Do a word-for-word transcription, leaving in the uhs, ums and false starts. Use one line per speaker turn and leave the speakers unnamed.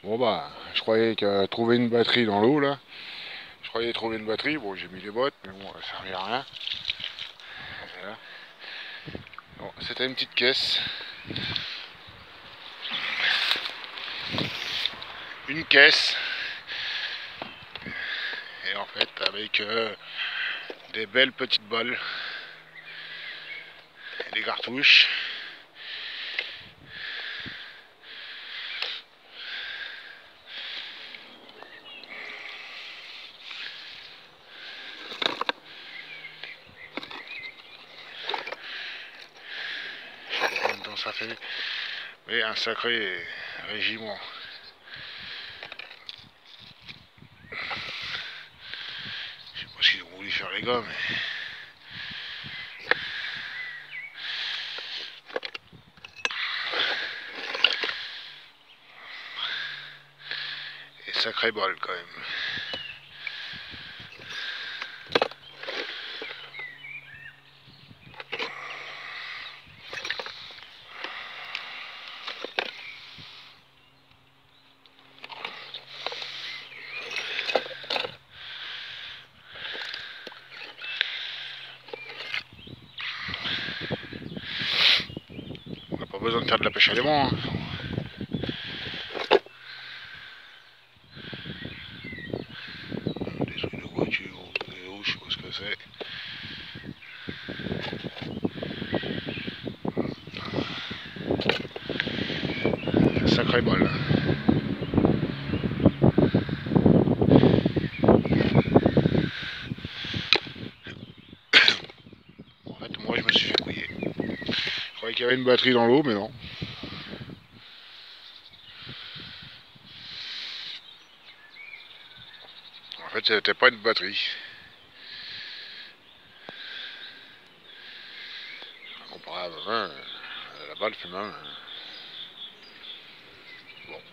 Bon bah, je croyais que trouver une batterie dans l'eau là. Je croyais trouver une batterie. Bon, j'ai mis les bottes, mais bon, ça servait à rien. Voilà. Bon, c'était une petite caisse. Une caisse. Et en fait, avec euh, des belles petites balles. Et des cartouches. Je sais pas combien de temps ça fait. Mais un sacré régiment. Je sais pas ce qu'ils ont voulu faire les gars, mais. Et sacré balle quand même. On n'a pas besoin de faire de la pêche à l'aimant. Hein. Des trucs de voiture, des vélos, je sais pas ce que c'est. Un sacré balle. En fait, moi je me suis fait couiller. Je croyais qu'il y avait une batterie dans l'eau, mais non. En fait, c'était pas une batterie. Comparé à la main, la balle fait main. Bon.